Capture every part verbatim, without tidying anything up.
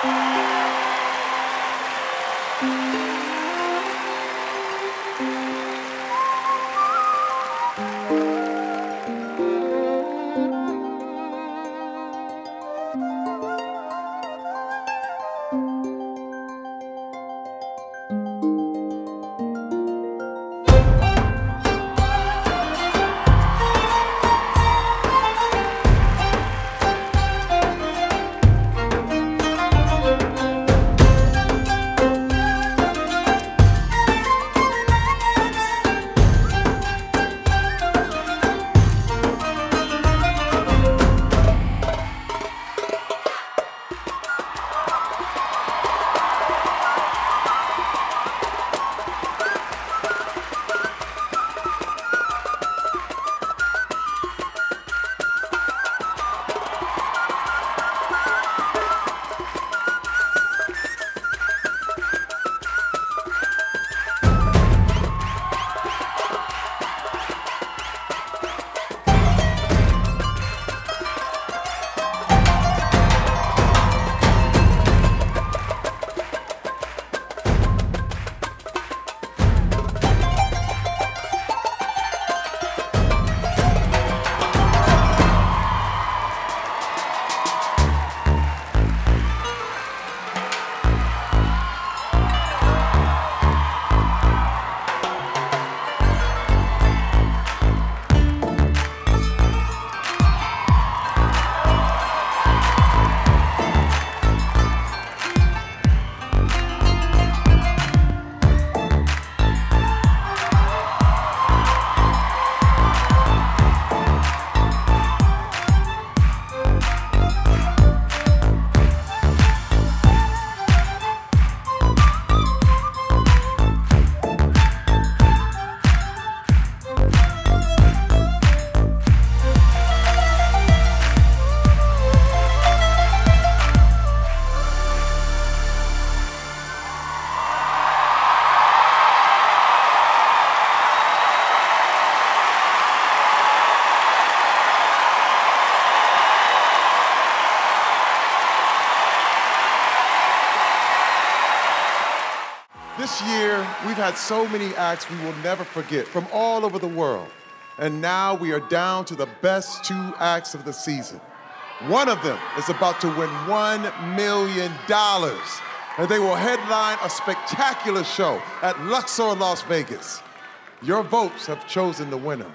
This year, we've had so many acts we will never forget from all over the world. And now we are down to the best two acts of the season. One of them is about to win one million dollars, and they will headline a spectacular show at Luxor, Las Vegas. Your votes have chosen the winner.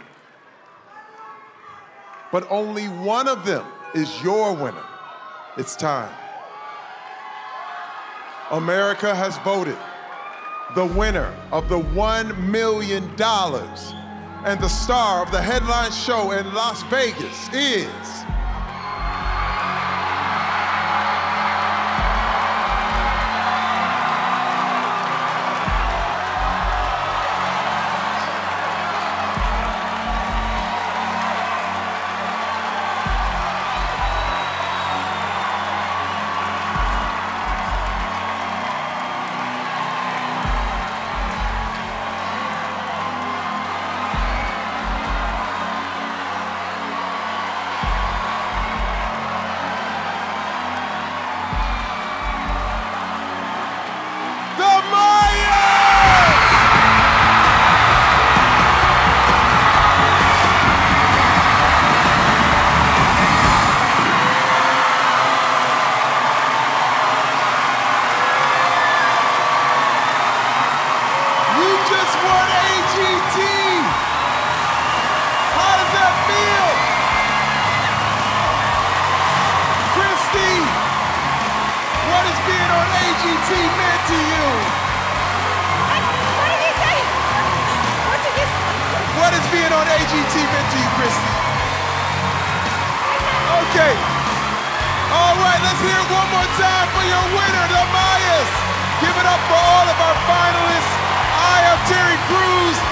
But only one of them is your winner. It's time. America has voted. The winner of the one million dollars and the star of the headline show in Las Vegas is... Okay. All right, let's hear it one more time for your winner, the Mayyas. Give it up for all of our finalists. I am Terry Crews.